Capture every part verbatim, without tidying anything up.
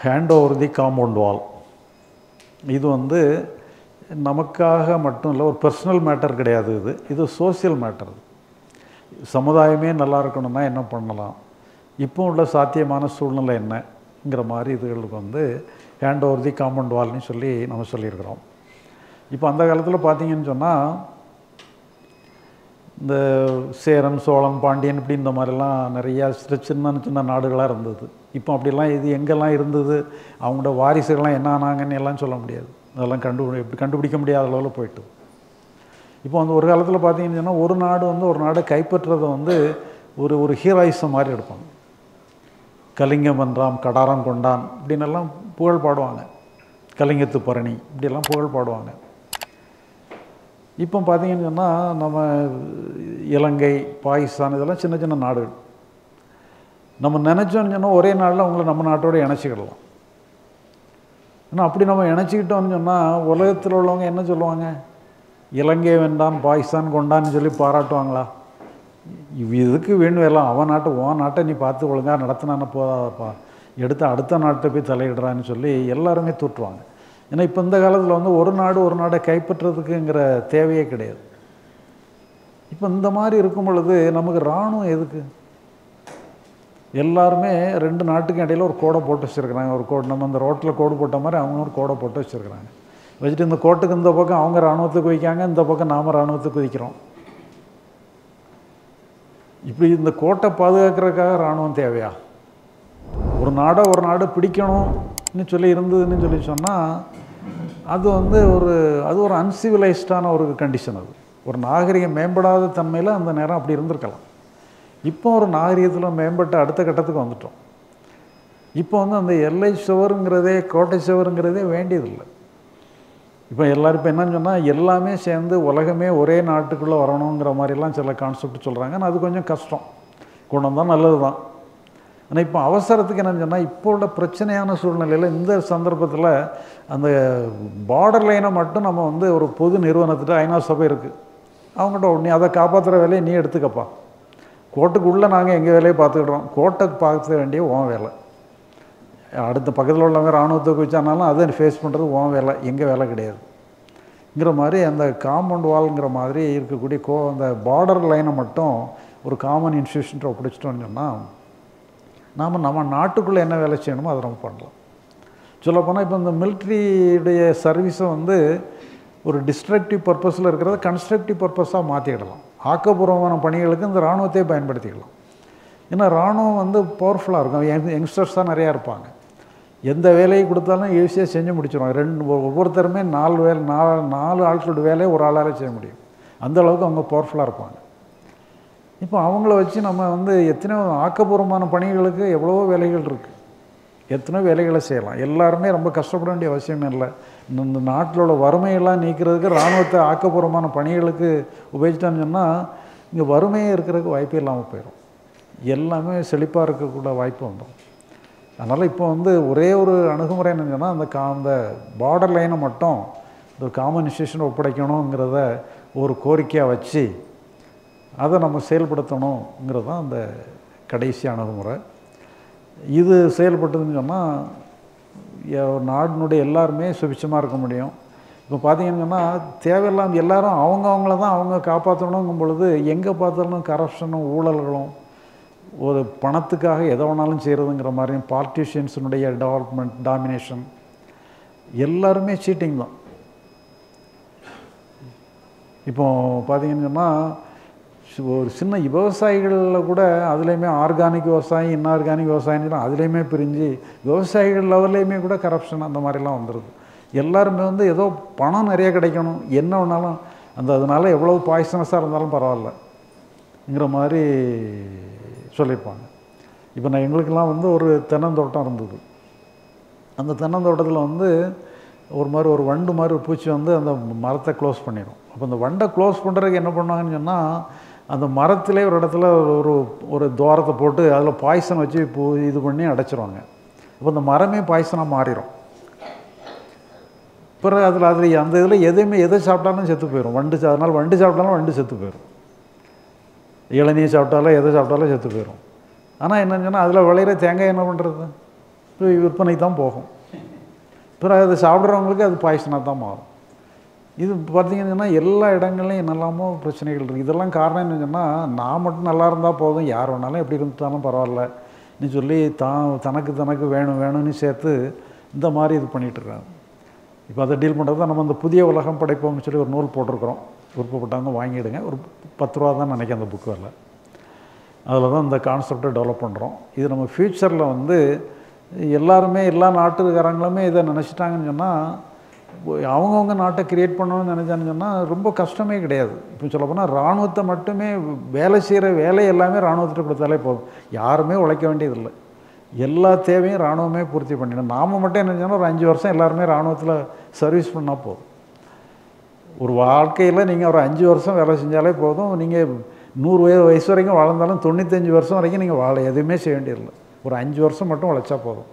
Hand over the compound wall. இது வந்து நமக்காக மட்டும் இல்லை, ஒரு பர்சனல் மேட்டர் கிடையாது. இது இது சோசியல் மேட்டர். சமுதாயமே நல்லா இருக்கணும்னா என்ன பண்ணலாம், இப்போ உள்ள சாத்தியமான சூழ்நிலை என்னங்கிற மாதிரி இதுகளுக்கு வந்து ஹேண்ட் ஓவர் தி காம்பவுண்ட் வால்னு சொல்லி நம்ம சொல்லியிருக்கிறோம். இப்போ அந்த காலத்தில் பார்த்தீங்கன்னு சொன்னால் இந்த சேரன், சோழன், பாண்டியன் இப்படி இந்த மாதிரிலாம் நிறையா சின்ன சின்ன நாடுகளாக இருந்தது. இப்போ அப்படிலாம் இது எங்கெல்லாம் இருந்தது, அவங்களோட வாரிசுகள்லாம் என்ன ஆனாங்கன்னு எல்லாம் சொல்ல முடியாது. அதெல்லாம் கண்டுபிடி எப்படி கண்டுபிடிக்க முடியாத அளவில் போய்ட்டு. இப்போ வந்து ஒரு காலத்தில் பார்த்தீங்கன்னு சொன்னால் ஒரு நாடு வந்து ஒரு நாடை கைப்பற்றுறதை வந்து ஒரு ஒரு ஹீரோயிசம் மாதிரி எடுப்பாங்க. கலிங்கம் வென்றாம், கடாரம் கொண்டான் இப்படின்னு எல்லாம் புகழ் பாடுவாங்க. கலிங்கத்து பரணி இப்படியெல்லாம் புகழ் பாடுவாங்க. இப்போ பார்த்தீங்கன்னு சொன்னால் நம்ம இலங்கை, பாகிஸ்தான் இதெல்லாம் சின்ன சின்ன நாடுகள். நம்ம நினச்சோன்னு சொன்னால் ஒரே நாளில் அவங்கள நம்ம நாட்டோடு இணைச்சிக்கிடலாம். ஆனால் அப்படி நம்ம இணைச்சிக்கிட்டோம்னு சொன்னால் உலகத்தில் உள்ளவங்க என்ன சொல்லுவாங்க, இலங்கை வென்றான், பாகிஸ்தான் கொண்டான்னு சொல்லி பாராட்டுவாங்களா? இதுக்கு வேணும் எல்லாம் அவன் நாட்டை உன் நாட்டை நீ பார்த்து ஒழுங்காக நடத்தினான்னு போதாதப்பா, எடுத்து அடுத்த நாட்டை போய் தலையிடுறான்னு சொல்லி எல்லாருமே தூற்றுவாங்க. ஏன்னா இப்போ இந்த காலத்தில் வந்து ஒரு நாடு ஒரு நாடை கைப்பற்றுறதுக்குங்கிற தேவையே கிடையாது. இப்போ இந்த மாதிரி இருக்கும் பொழுது நமக்கு இராணுவம் எதுக்கு? எல்லாருமே ரெண்டு நாட்டுக்கும் இடையில் ஒரு கோடை போட்டு வச்சுருக்குறாங்க. ஒரு கோடு நம்ம இந்த ரோட்டில் கோடு போட்ட மாதிரி அவங்க ஒரு கோடை போட்டு வச்சுருக்குறாங்க. வச்சுட்டு இந்த கோட்டுக்கு இந்த பக்கம் அவங்க இராணுவத்துக்கு குதிக்காங்க, இந்த பக்கம் நாம் இராணுவத்துக்கு குதிக்கிறோம். இப்படி இந்த கோட்டை பாதுகாக்கிறதுக்காக இராணுவம் தேவையா? ஒரு நாடை ஒரு நாடு பிடிக்கணும்னு சொல்லி இருந்ததுன்னு சொல்லி சொன்னால் அது வந்து ஒரு அது ஒரு அன்சிவிலைஸ்டான ஒரு கண்டிஷன். அது ஒரு நாகரிகம் மேம்படாத தன்மையில் அந்த நேரம் அப்படி இருந்திருக்கலாம். இப்போ ஒரு நாகரிகத்தில் மேம்பட்ட அடுத்த கட்டத்துக்கு வந்துட்டோம். இப்போ வந்து அந்த எல்லை சுவருங்கிறதே, கோட்டை சுவருங்கிறதே வேண்டியதில்லை. இப்போ எல்லோரும் இப்போ என்னன்னு சொன்னால் எல்லாமே சேர்ந்து உலகமே ஒரே நாட்டுக்குள்ளே வரணுங்கிற மாதிரிலாம் சில கான்செப்ட் சொல்கிறாங்க. ஆனால் அது கொஞ்சம் கஷ்டம். கொண்டு வந்தால் நல்லது தான். ஆனால் இப்போ அவசரத்துக்கு என்னென்னு சொன்னால் இப்போ உள்ள பிரச்சனையான சூழ்நிலையில் இந்த சந்தர்ப்பத்தில் அந்த பார்டர் லைனை மட்டும் நம்ம வந்து ஒரு பொது நிறுவனத்திட்ட ஐநா சபை இருக்குது, அவங்ககிட்ட நீ அதை காப்பாற்றுற வேலையை நீ எடுத்துக்கப்பா, கோட்டுக்குள்ளே நாங்கள் எங்கள் வேலையை பார்த்துக்கிடுறோம், கோட்டை பார்க்க வேண்டிய உன் வேலை. அடுத்த பக்கத்தில் உள்ளவங்க இராணுவத்துக்கு வச்சானாலும் அதை ஃபேஸ் பண்ணுறது உன் வேலை, எங்கள் வேலை கிடையாதுங்கிற மாதிரி அந்த காம்பவுண்ட் வால்ங்கிற மாதிரி இருக்கக்கூடிய கோ அந்த பார்டர் லைனை மட்டும் ஒரு காமன் இன்ஸ்டியூஷன்ட்ட ஒப்படைச்சிட்டோன்னு சொன்னால் நாம் நம்ம நாட்டுக்குள்ளே என்ன வேலை செய்யணுமோ அதை நம்ம பண்ணலாம். சொல்லப்போனால் இப்போ இந்த மிலிட்ரியுடைய சர்வீஸை வந்து ஒரு டிஸ்ட்ரக்டிவ் பர்பஸில் இருக்கிறத கன்ஸ்ட்ரக்டிவ் பர்பஸாக மாற்றிக்கிடலாம். ஆக்கப்பூர்வமான பணிகளுக்கு இந்த இராணுவத்தை பயன்படுத்திக்கலாம். ஏன்னா இராணுவம் வந்து பவர்ஃபுல்லாக இருக்கும். யங் யங்ஸ்டர்ஸ் தான் நிறையா இருப்பாங்க. எந்த வேலையை கொடுத்தாலும் ஈஸியாக செஞ்சு முடிச்சிடுவாங்க. ரெண்டு ஒவ்வொருத்தருமே நாலு வேலை நாலு நாலு ஆட்களோட வேலையை ஒரு ஆளால் செய்ய முடியும். அந்தளவுக்கு அவங்க பவர்ஃபுல்லாக இருப்பாங்க. இப்போ அவங்கள வச்சு நம்ம வந்து எத்தனையோ ஆக்கப்பூர்வமான பணிகளுக்கு எவ்வளவோ வேலைகள் இருக்குது, எத்தனையோ வேலைகளை செய்யலாம். எல்லாருமே ரொம்ப கஷ்டப்பட வேண்டிய அவசியம் இல்லை. இந்த நாட்டில் உள்ள வறுமையெல்லாம் நீக்கிறதுக்கு இராணுவத்தை ஆக்கப்பூர்வமான பணிகளுக்கு உபயோகிச்சிட்டான்னு சொன்னால் இங்கே வறுமையே இருக்கிறதுக்கு வாய்ப்பே இல்லாமல் போயிடும். எல்லாமே செழிப்பாக இருக்கக்கூட வாய்ப்பு வந்துடும். அதனால் இப்போ வந்து ஒரே ஒரு அணுகுமுறை என்னன்னு சொன்னால் அந்த கா அந்த பார்டர் லைனை மட்டும் இந்த காமன் இன்ஸ்டியூஷன் ஒப்படைக்கணுங்கிறத ஒரு கோரிக்கையாக வச்சு அதை நம்ம செயல்படுத்தணுங்கிறது தான் அந்த கடைசி அணுகுமுறை. இது செயல்பட்டதுன்னு சொன்னால் நாட்டினுடைய எல்லாருமே சுபிட்சமாக இருக்க முடியும். இப்போ பார்த்தீங்கன்னு சொன்னால் தேவையில்லாமல் எல்லோரும் அவங்க அவங்கள தான் அவங்க காப்பாற்றணுங்கும் பொழுது எங்கே பார்த்தாலும் கரப்ஷனும் ஊழல்களும் ஒரு பணத்துக்காக எதை வேணாலும் செய்கிறதுங்கிற மாதிரியும் பார்ட்டிஷியன்ஸினுடைய டெவலப்மெண்ட் டாமினேஷன் எல்லாருமே சீட்டிங் தான். இப்போ பார்த்தீங்கன்னு சொன்னால் ஒரு சின்ன விவசாயிகளில் கூட அதுலேயுமே ஆர்கானிக் விவசாயம், இன்ஆர்கானிக் விவசாயம் அதுலேயுமே பிரிஞ்சு விவசாயிகள் லெவல்லையுமே கூட கரப்ஷன் அந்த மாதிரிலாம் வந்துடுது. எல்லாருமே வந்து ஏதோ பணம் நிறைய கிடைக்கணும், என்ன வேணாலும் அந்த அதனால் எவ்வளோ பாய்சனஸாக இருந்தாலும் பரவாயில்லங்கிற மாதிரி சொல்லியிருப்பாங்க. இப்போ நான் எங்களுக்கெல்லாம் வந்து ஒரு தென்னந்தோட்டம் இருந்தது. அந்த தென்னந்தோட்டத்தில் வந்து ஒரு மாதிரி ஒரு வண்டு மாதிரி ஒரு பூச்சி வந்து அந்த மரத்தை க்ளோஸ் பண்ணிடும். அப்போ அந்த வண்டை க்ளோஸ் பண்ணுறதுக்கு என்ன பண்ணுவாங்கன்னு சொன்னால் அந்த மரத்திலே ஒரு இடத்துல ஒரு ஒரு துவாரத்தை போட்டு அதில் பாய்சன் வச்சு பூ இது பண்ணி அடைச்சிருவாங்க. அப்போ அந்த மரமே பாய்சனாக மாறிடும். பிறகு அதில் அதில் அந்த இதில் எதுவுமே எதை சாப்பிட்டாலும் செத்து போயிடும் வண்டு. அதனால் வண்டு சாப்பிட்டாலும் வண்டு செத்து போயிடும், இளநீர் சாப்பிட்டாலும் எதை சாப்பிட்டாலும் செத்து போயிடும். ஆனால் என்னன்னு சொன்னால் அதில் விளையிற தேங்காய் என்ன பண்ணுறது? விற்பனை தான் போகும். பிறகு அதை சாப்பிட்றவங்களுக்கு அது பாய்சனாக தான் மாறும். இது பார்த்திங்கன்னா எல்லா இடங்கள்லையும் என்னெல்லாமோ பிரச்சனைகள் இருக்குது. இதெல்லாம் காரணம் என்னன்னு சொன்னால், நான் மட்டும் நல்லா இருந்தால் போதும், யார் வேணாலும் எப்படி இருந்தாலும் பரவாயில்லன்னு சொல்லி தான் தனக்கு தனக்கு வேணும் வேணும்னு சேர்த்து இந்த மாதிரி இது பண்ணிகிட்ருக்காங்க. இப்போ அதை டீல் பண்ணுறது தான் நம்ம இந்த புதிய உலகம் படைப்போம்னு சொல்லி ஒரு நூல் போட்டிருக்கிறோம். விருப்பப்பட்டவங்க வாங்கிடுங்க. ஒரு பத்து ரூபா தான் நினைக்கிறேன் அந்த புக்கு வரல. அதில் தான் இந்த கான்செப்டை டெவலப் பண்ணுறோம். இது நம்ம ஃப்யூச்சரில் வந்து எல்லாருமே எல்லா நாட்டுக்காரங்களுமே இதை நினச்சிட்டாங்கன்னு சொன்னால், அவங்கவுங்க நாட்டை க்ரியேட் பண்ணணும்னு நினச்சான்னு சொன்னால் ரொம்ப கஷ்டமே கிடையாது. இப்போ சொல்லப்போனால் இராணுவத்தை மட்டுமே வேலை செய்கிற வேலை எல்லாமே இராணுவத்திட்ட கொடுத்தாலே போதும். யாருமே உழைக்க வேண்டியதில்லை. எல்லா தேவையும் இராணுவமே பூர்த்தி பண்ணிடும். நாம் மட்டும் என்ன சொன்னால் ஒரு அஞ்சு வருஷம் எல்லாருமே இராணுவத்தில் சர்வீஸ் பண்ணால் போதும். ஒரு வாழ்க்கையில் நீங்கள் ஒரு அஞ்சு வருஷம் வேலை செஞ்சாலே போதும். நீங்கள் நூறு வயது வயசு வரைக்கும் வாழ்ந்தாலும் தொண்ணூத்தஞ்சு வருஷம் வரைக்கும் நீங்கள் வாழ எதுவுமே செய்ய வேண்டியதில்லை. ஒரு அஞ்சு வருஷம் மட்டும் உழைச்சா போதும்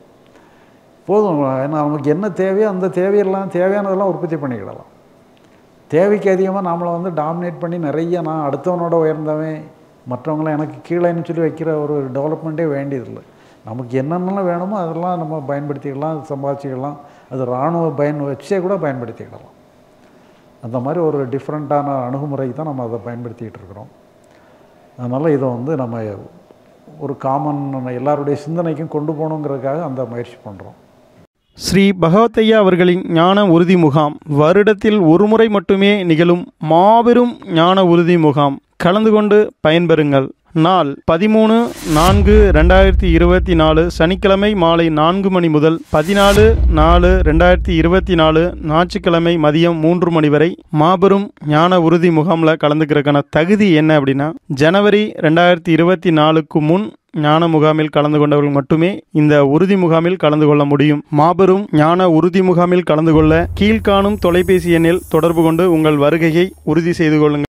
போதும் ஏன்னா அவங்களுக்கு என்ன தேவையோ அந்த தேவையெல்லாம் தேவையானதெல்லாம் உற்பத்தி பண்ணிக்கிடலாம். தேவைக்கு அதிகமாக நம்மளை வந்து டாமினேட் பண்ணி நிறைய நான் அடுத்தவனோட உயர்ந்தவன் மற்றவங்களாம் எனக்கு கீழேன்னு சொல்லி வைக்கிற ஒரு டெவலப்மெண்ட்டே வேண்டியதில்லை. நமக்கு என்னென்னலாம் வேணுமோ அதெல்லாம் நம்ம பயன்படுத்திக்கலாம், சம்பாதிச்சிக்கலாம். அது இராணுவ பயன் வச்சே கூட பயன்படுத்திக்கிடலாம். அந்த மாதிரி ஒரு டிஃப்ரெண்ட்டான அணுகுமுறைக்கு தான் நம்ம அதை பயன்படுத்திக்கிட்டு இருக்கிறோம். அதனால் இதை வந்து நம்ம ஒரு காமன் எல்லாருடைய சிந்தனைக்கும் கொண்டு போகணுங்கிறதுக்காக அந்த முயற்சி பண்ணுறோம். ஸ்ரீ பகவத்தையா அவர்களின் ஞான உறுதி முகாம் வருடத்தில் ஒரு முறை மட்டுமே நிகழும் மாபெரும் ஞான உறுதி முகாம். கலந்து கொண்டு பயன்பெறுங்கள். நாள் பதிமூணு நான்கு ரெண்டாயிரத்தி இருபத்தி நாலு சனிக்கிழமை மாலை நான்கு மணி முதல் பதினாலு நாலு ரெண்டாயிரத்தி இருபத்தி நாலு ஞாயிற்றுக்கிழமை மதியம் மூன்று மணி வரை மாபெரும் ஞான உறுதி முகாமில் கலந்துக்கிறதுக்கான தகுதி என்ன அப்படின்னா, ஜனவரி ரெண்டாயிரத்தி இருபத்தி நாலுக்கு முன் ஞான முகாமில் கலந்து கொண்டவர்கள் மட்டுமே இந்த உறுதி முகாமில் கலந்து கொள்ள முடியும். மாபெரும் ஞான உறுதி முகாமில் கலந்து கொள்ள கீழ்காணும் தொலைபேசி எண்ணில் தொடர்பு கொண்டு உங்கள் வருகையை உறுதி செய்து கொள்ளுங்கள்.